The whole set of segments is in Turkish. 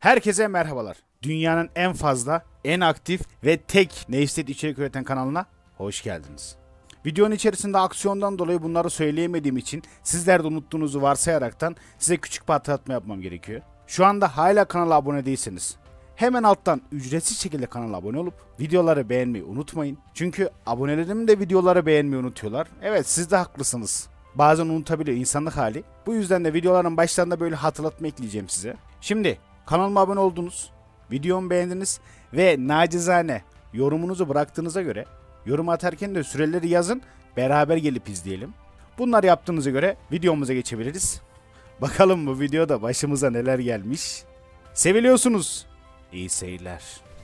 Herkese merhabalar. Dünyanın en fazla, en aktif ve tek Newsted içerik üreten kanalına hoş geldiniz. Videonun içerisinde aksiyondan dolayı bunları söyleyemediğim için sizler de unuttuğunuzu varsayaraktan size küçük bir hatırlatma yapmam gerekiyor. Şu anda hala kanala abone değilseniz hemen alttan ücretsiz şekilde kanala abone olup videoları beğenmeyi unutmayın. Çünkü abonelerim de videoları beğenmeyi unutuyorlar. Evet, siz de haklısınız. Bazen unutabiliyor, insanlık hali. Bu yüzden de videoların başlarında böyle hatırlatma ekleyeceğim size. Şimdi kanalıma abone oldunuz, videomu beğendiniz ve nacizane yorumunuzu bıraktığınıza göre yorum atarken de süreleri yazın, beraber gelip izleyelim. Bunları yaptığınıza göre videomuza geçebiliriz. Bakalım bu videoda başımıza neler gelmiş. Seviliyorsunuz. İyi seyirler.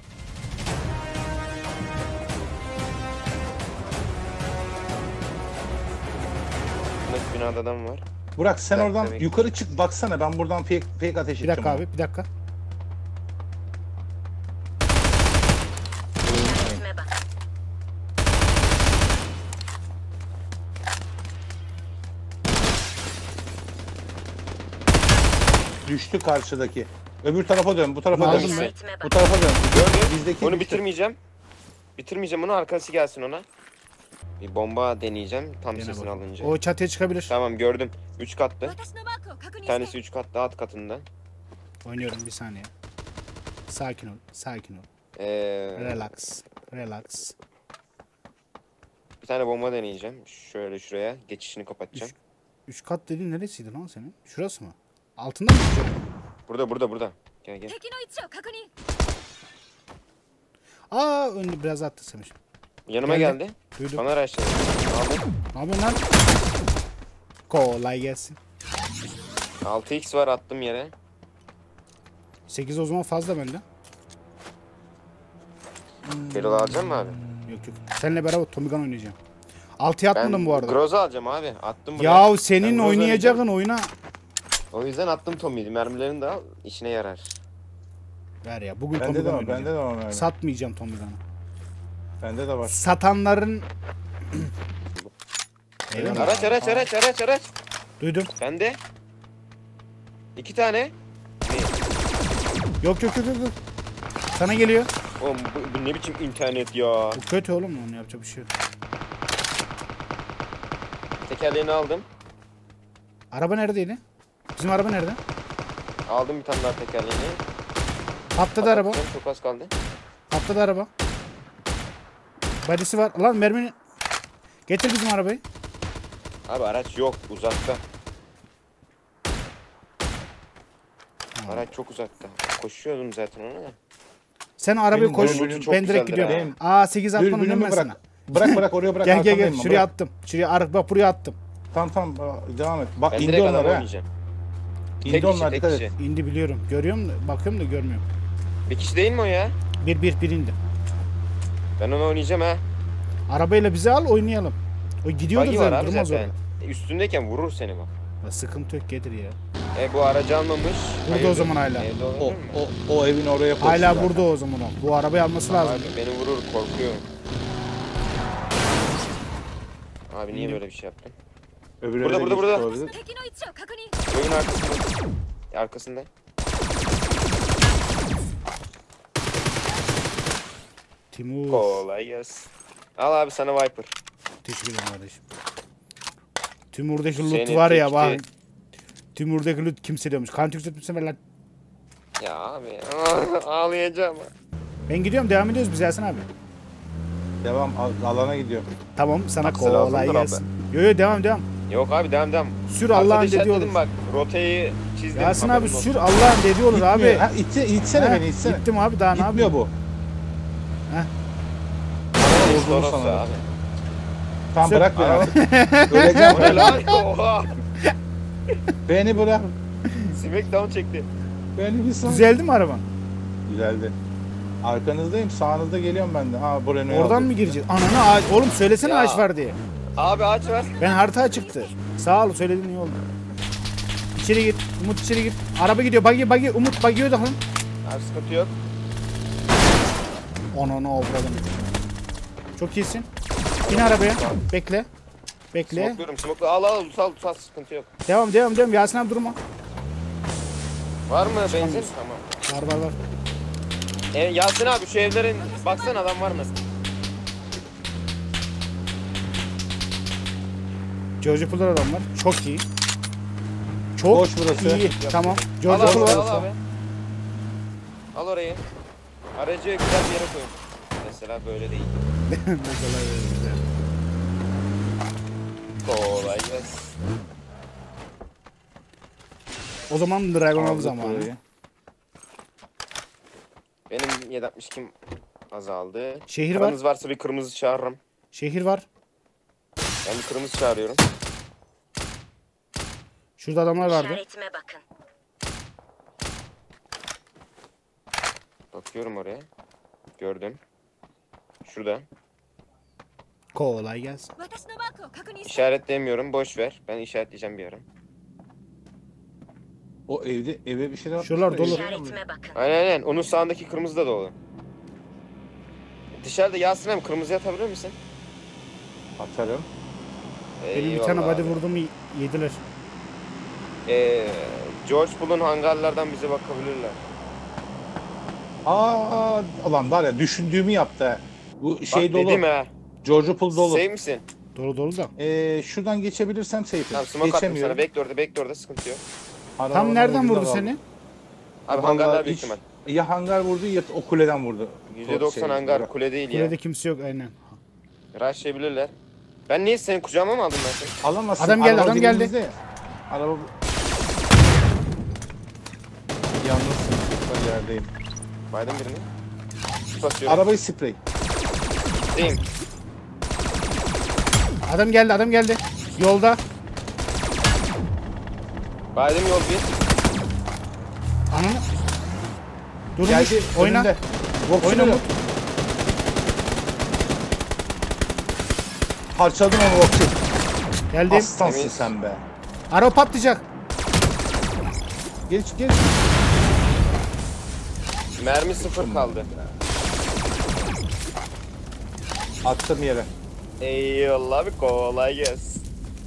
Binada adam var. Burak sen Ben oradan demek yukarı çık baksana, ben buradan fake ateş Bir edeceğim. dakika abi, bir dakika. Düştü karşıdaki. Öbür tarafa dön, bu tarafa Aldım dön. ben. Bu tarafa dön. Gördüm. Bizdeki Onu düştü. bitirmeyeceğim. Bitirmeyeceğim onu, arkası gelsin ona. Bir bomba deneyeceğim tam Dene sesini bakalım. alınca. O çatıya çıkabilir. Tamam gördüm. 3 katlı. Bir tanesi 3 katlı, alt katında. Oynuyorum, bir saniye. Sakin ol, sakin ol. Relax, relax. Bir tane bomba deneyeceğim. Şöyle şuraya geçişini kapatacağım. 3 kat dediğin neresiydi lan senin? Şurası mı? Altında mı? Burada. Gel. Aa, önde biraz attı Semih. Yanıma Geldi. geldi. Duydum. Bana araçladı. Aldım. Ne yapıyorsun lan? Kolay gelsin. 6x var, attım yere. 8 o zaman fazla bende. Belol alacağım mı abi? Yok. Seninle beraber Tommy Gun oynayacağım. 6'ya atmadım bu arada. Groza alacağım abi. Attım buraya. Yahu Ben senin Groza oynayacağın oyuna. O yüzden attım Tommy'yi. Mermilerini de al, işine yarar. Ver ya, bugün Bende Tommy de Gun var, bende oynayacağım. de var öyle. Satmayacağım Tommy Gun'ı. Bende de var. Satanların... Eyvallah. Araç. Duydum. Bende. 2 tane. Yok. Sana geliyor. Oğlum bu ne biçim internet ya. Bu kötü oğlum, onu yapacak bir şey yok. Tekerleğini aldım. Araba neredeydi? Bizim araba nerede? Aldım bir tane daha tekerleğini. Patladı araba. Çok az kaldı. Patladı araba. Badisi var. Lan mermini... Getir bizim arabayı. Abi araç yok, uzakta. Araç çok uzakta. Koşuyordum zaten ona da. Sen arabayı Benim koş. dürbünüm çok Ben direkt güzeldir gidiyorum. ha. Aa, 8 atmanı Dürbünümü ben sana. bırak oraya bırak. Gel. arkandayım ben, Şuraya bırak. attım. Şuraya bak, buraya attım. Tamam devam et. Bak Ben indi direkt adam onlar ha. oynayacağım. İndi Tek onlar, kişi, tek dikkat et. kişi. İndi biliyorum. Görüyorum da, bakıyorum da görmüyorum. Bir kişi değil mi o ya? Bir indi. Ben onu oynayacağım ha. Arabayla bizi al, oynayalım. O gidiyordur Buggy var zaten, abi durmaz zaten. orada. Üstündeyken vurur seni bak. Ya sıkıntı yok, getir ya. Bu aracı almamış. Burada Hayırdır? o zaman hala. Evde O, olabilir mi? o evin oraya koştu. Hala zaten. burada o zaman o. Bu arabayı alması lazım. Abi beni vurur, korkuyorum. Abi niye böyle bir şey yaptın? Öbür Burada, eve burada. geçti olabilir. Evin arkasında. Arkasında. Timur. Kolay gelsin. Al abi sana Viper. Teşekkür ederim kardeşim. Timur'daki loot Senin var ya tekti. bak. Timur'daki loot kimse diyormuş. Kan tükürtmüşsün ver lan. Ya abi ağlayacağım. Ben gidiyorum, devam ediyoruz biz Yasin abi. Devam, alana gidiyor. Tamam, sana Aksi kolay lazımdır gelsin. Yo devam. Yok abi devam. Sür, Allah'ın Arkada dediği işaretledim olur. bak. Rotayı çizdim. Yasin abi haberin olsun. sür, Allah'ın dediği olur abi. Ha, itsene beni, itsene. Gittim abi, daha ne Gitmiyor yapayım? bu. Heh. Araba bozuldu Orası sana. abi. Tamam Sür. bırak beni. Öleceğim. O ne lan? Oha. Beni bırak. Smackdown çekti. Beni bir sal. Düzeldi mi araban? Güzeldi. Arkanızdayım, sağınızda geliyorum ben de. Ha, bu Renault'u Oradan aldım. mı gireceğiz? Ananı ağaç. Oğlum söylesene Ya. ağaç var diye. Abi ağaç var. Ben harita çıktı. Sağ ol, söylediğin iyi oldu. İçeri gir. Umut içeri gir. Araba gidiyor. Buggy. Umut buggy'ye odaklan. Abi sıkıntı yok. Onu avradım. Çok iyisin. Bin arabaya. Bekle. Smokluyorum. Al tutal sıkıntı yok. Devam. Yasin abi durma. Var mı benzin? Tamam. Var var var. Yasin abi şu evlerin baksana adam var mı? George Pool'da adam var. Çok iyi. Çok Boş burası. iyi. Tamam. Al George abi, Pool al var. abi. Al orayı. Aracı güzel bir yere koyun. Mesela böyle değil. Mesela güzel. Kolay gelsin. O zaman Dragon Ball Aldık zamanı. burayı. Benim 762 azaldı. Şehir var. Paranız varsa bir kırmızı çağırırım. Şehir var. Ben bir kırmızı çağırıyorum. Şurada adamlar vardı. İşaretime bakın. Bakıyorum oraya. Gördüm. Şurada. Kolay gelsin. İşaretleyemiyorum. Boş ver. Ben işaretleyeceğim bir ara. O eve bir şeyler Şuralar atmışlar, dolu. evde mi? İşaretime bakın. Aynen. Onun sağındaki kırmızı da dolu. Dışarıda Yasin abi kırmızı atabilir misin? Atarım. Benim bir tane Eyvallah body abi. vurdum yediler. George Pool'un hangarlardan bize bakabilirler. Aa, ulan var ya düşündüğümü yaptı. Ha. Bu şey Bak dolu. dedim ha. George Pool dolu. Save misin? Dolu dolu da. Şuradan geçebilirsem safe'im. Tamam smoke attım sana. Geçemiyorum. Backdoor'da sıkıntı yok. Tam nereden ucunda vurdu kaldım. seni? Abi Vallahi hangarlar büyük hiç- ihtimal. Ya hangar vurdu ya o kuleden vurdu. %90 hangar kule değil ya. Kulede kimse yok aynen. Rushlayabilirler. Ben niye senin kucağıma mı aldım ben seni? Alamazsın. Adam geldi, araba adam geldi. dibimizde ya. Araba... Yalnız ben yerdeyim. Baydım birini. Basıyorum. Arabayı sprey. Değil. Adam geldi adam geldi. Yolda. Baydım yol bir. Ananı. Durmuş. Geldi Oyna. önünde. Vox Oyna oyna. Umut. Parçaladım onu Vox'u. Geldim. Aslansın Temiz. sen be. Araba patlayacak. Geç geç. Mermi 0 kaldı. Attım yere. Eyvallah abi kolay gelsin.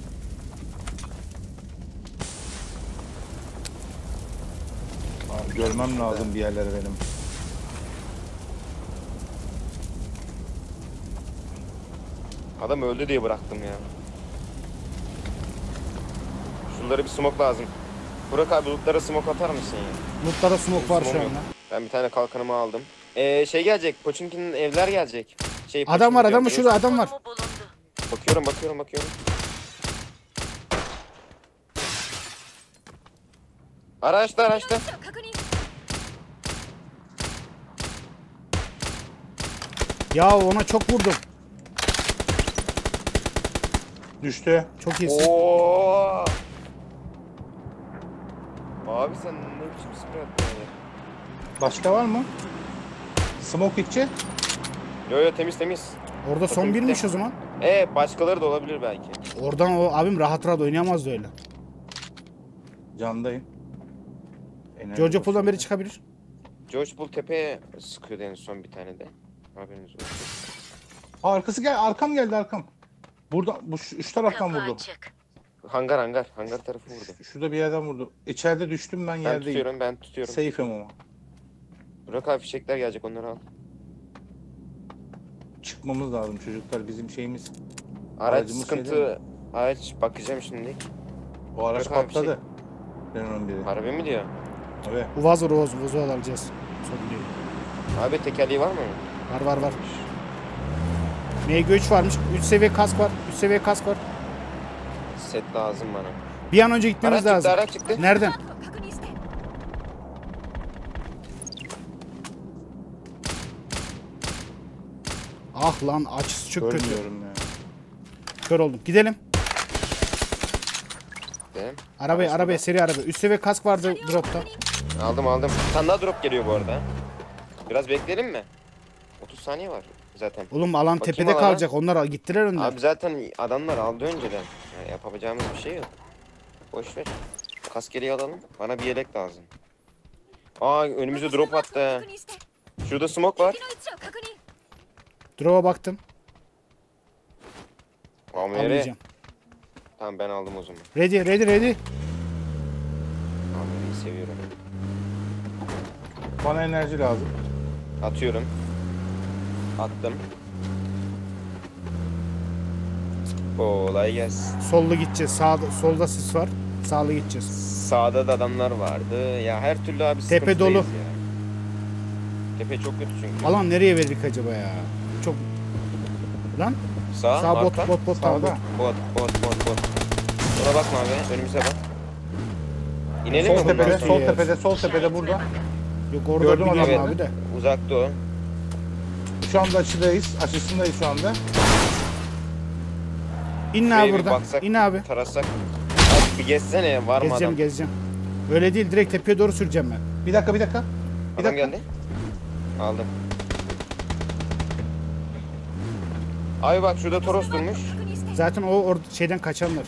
Abi, görmem lazım bir yerlere benim. Adam öldü diye bıraktım ya. Şunları bir smoke lazım. Burak abi lootlara smoke atar mısın ya? Lootlara smoke var şu Smoke yok. anda. Ben bir tane kalkanımı aldım. Şey gelecek. Poçinki'nin evler gelecek. Adam var adam var Pochinki şurada adam var. Konumu bulundu. Bakıyorum. Araçta. Ya ona çok vurdum. Düştü. Çok iyisin. Oo. Abi sen ne biçim sprey attın ya? Başka var mı? Smoke içi. Yo temiz. Orada son Bakın birmiş bitti. o zaman. Başkaları da olabilir belki. Oradan o abim rahat rahat oynayamazdı öyle. Candayım. George Pool'dan beri çıkabilir. George Bull tepeye sıkıyordu en son bir tane de. Haberiniz olsun. Arkası gel. Arkam geldi arkam. Burada bu şu taraftan Kapı vurdu. açık. Hangar tarafı vurdu. Şurada bir yerden vurdu. İçeride düştüm ben yerdeyim. Ben tutuyorum. Safe'im ama. Burak abi fişekler gelecek onları al. Çıkmamız lazım çocuklar bizim şeyimiz. Araç Aracımız sıkıntı. şeyde Araç bakacağım şimdi. O araç Yok abi, patladı. Ben onun biri. Harbi mi diyor? Evet. Uvaz Uvuzu alacağız. Sorun değil. Abi tekerleği var mı? Var. MG3 varmış. 3 seviye kask var. 3 seviye kask var. Set lazım bana. Bir an önce gitmemiz lazım. Araç çıktı. Nereden? Ah lan açısı çok kötü. Görmüyorum ya. Kör oldum. Gidelim. Değil mi? Arabaya Araç arabaya seri araba. Üst seviye kask vardı dropta. Aldım. Bir tane daha drop geliyor bu arada. Biraz bekleyelim mi? 30 saniye var zaten. Oğlum alan Bakayım tepede alana. kalacak. Onlar gittiler önden. Abi zaten adamlar aldı önceden. Yani yapabileceğimiz bir şey yok. Boş ver. Kaskeri alalım. Bana bir yelek lazım. Önümüze drop attı. Şurada smoke var. Drop'a baktım. AMR. Almayacağım. Tamam ben aldım o zaman. Ready. AMR'yi seviyorum. Bana enerji lazım. Atıyorum. Attım. Kolay gelsin. Sollu gideceğiz. Sağda, solda sis var. Sağlı gideceğiz. Sağda da adamlar vardı. Ya her türlü abi Tepe dolu. sıkıntıdayız ya. Tepe çok kötü çünkü. Alan nereye verdik acaba ya? Çok... Lan? Sağ bot arka. bot bot tamam. Sağda. Bot. Ona bakma abi. Önümüze bak. İnelim Sol mi bundan tepede, sonra? sol tepede burada. Yok orada Gördüm biliyorum adamı. abi de. Uzakta o. Şu anda açıdayız. Açısındayız şu anda. İn Şuraya abi bir buradan. baksak, İn abi. Tarasak. Abi bir gezsene var mı adam? Gezeceğim. Öyle değil, direkt tepeye doğru süreceğim ben. Bir dakika. Adam geldi. Aldım. Abi bak şurada Toros durmuş. Zaten o orada şeyden kaçanlar.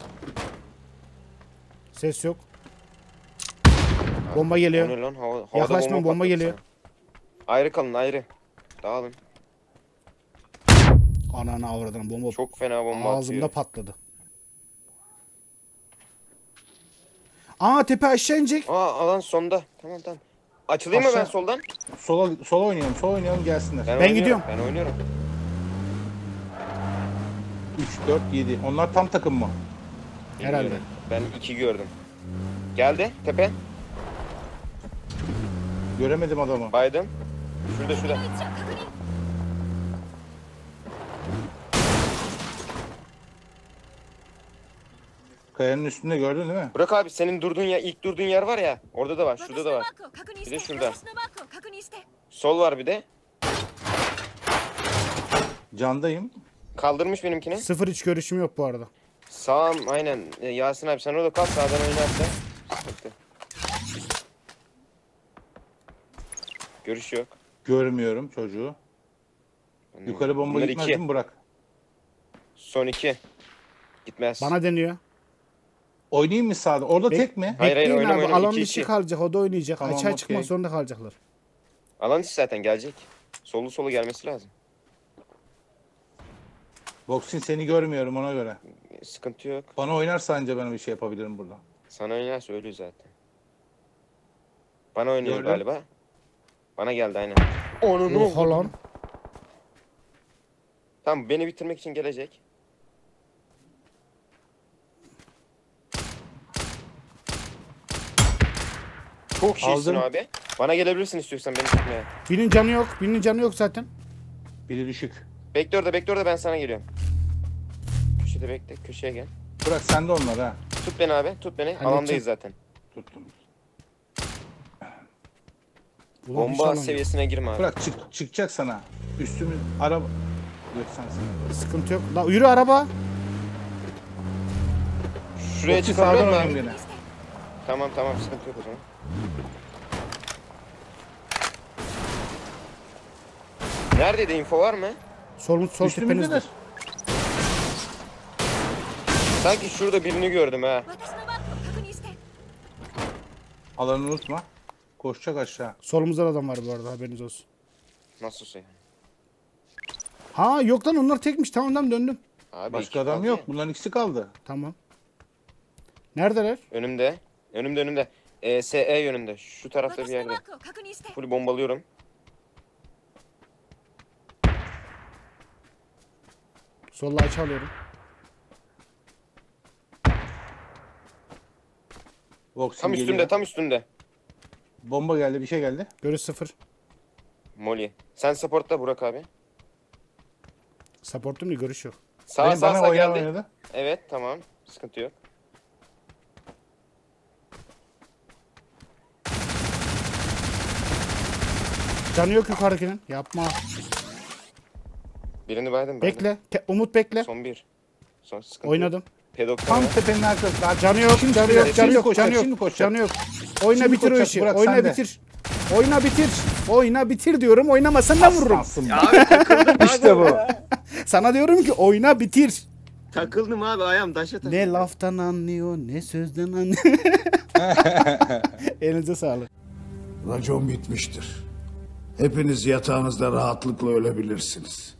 Ses yok. Bomba O geliyor. ne lan? Havada Yaklaşma, bomba patladı geliyor. sana. Ayrı kalın ayrı. Dağılın. Ananı avradını bomba. Çok fena bomba Ağzımda atıyor. patladı. Aa tepe aşağı inecek. Alan sonda. Tamam. Açılayım mı ben Aşağı. soldan? Sola oynayalım gelsinler. Ben oynuyorum, gidiyorum. Ben oynuyorum. 3, 4, 7. Onlar tam takım mı? Herhalde. Bilmiyorum. Ben 2 gördüm. Geldi tepe. Göremedim adamı. Baydım. Şurada. Kayanın üstünde gördün değil mi? Bırak abi senin ilk durduğun yer var ya. Orada da var. Şurada da var. Bir de şurada. Sol var bir de. Candayım. Kaldırmış benimkini. 0 hiç görüşüm yok bu arada. Sağım aynen. Yasin abi sen orada kal sağdan oynarsan. Sıkıntı. Görüş yok. Görmüyorum çocuğu. Yukarı bomba Bunlar gitmez iki. değil mi Burak? Son 2. Gitmez. Bana deniyor. Oynayayım mı sağda? Orada Bek- tek mi? Hayır, Bekleyin oynama, abi. oynama. Alan 2-2. dışı kalacak. O da oynayacak. Tamam, Açığa okey. çıkmak zorunda kalacaklar. Alan dışı zaten gelecek. Solu gelmesi lazım. Boxing seni görmüyorum ona göre. Sıkıntı yok. Bana oynarsa anca ben bir şey yapabilirim burada. Sana oynarsa ölüyor zaten. Bana oynuyor Gördüm. galiba. Bana geldi aynen. Onu Oha lan. Tamam beni bitirmek için gelecek. Çok şeysin Aldım. abi. Bana gelebilirsin istiyorsan beni tutmaya. Birinin canı yok zaten. Biri düşük. Bekle orada ben sana geliyorum. Köşede bekle köşeye gel. Bırak sen de onlar ha. Tut beni abi tut beni. Halledeceğim. Alandayız zaten. Tuttum. Ulan Bomba inşallah. seviyesine girme abi. Bırak çıkacak sana. Üstümüz araba. Yok sensin. Sıkıntı yok. Lan yürü araba. Şuraya Boxing çıkabilir sağdan mi oynayayım abi? gene. Tamam sıkıntı yok o zaman. Neredeydi info var mı? Sol tepenizde. Üstümüzdeler. Sanki şurada birini gördüm ha. Alanı unutma. Koşacak aşağı. Solumuzda da adam var bu arada, haberiniz olsun. Nasıl yani? Ha yok lan, onlar tekmiş. Tamam döndüm. Abi Başka iki adam kaldı yok. ya. Bunların ikisi kaldı. Tamam. Neredeler? Önümde. Önümde. SE yönünde. Şu tarafta bir yerde. Full bombalıyorum. Solla açı alıyorum. Boxing Tam geliyor. üstünde tam üstünde. Bomba geldi, bir şey geldi. Görüş 0. Molly. Sen support'ta Burak abi. Supportum değil, görüş yok. Sağ Bana oynayan geldi. oynadı. Evet tamam. Sıkıntı yok. Canı yok yukarıdakinin. Yapma. Birini baydım. Bekle. Umut bekle. Son bir. Son sıkıntı Oynadım. yok. Pedokta Tam var. tepenin arkasında. Canı yok, canı yok, Şimdi canı yok, koşacak, canı şimdi yok. koşacak. Canı yok. Oyna Şimdi bitir o koşacak, işi. Burak, Oyna sende. bitir. Oyna bitir. Oyna bitir diyorum. Oynamasan da vururum. Aslansın. Abi takıldım İşte bu. Sana diyorum ki oyna bitir. Takıldım abi ayağım taşa takıldı. Ne laftan anlıyor, ne sözden anlıyor. Elinize sağlık. Racon bitmiştir. Hepiniz yatağınızda rahatlıkla ölebilirsiniz.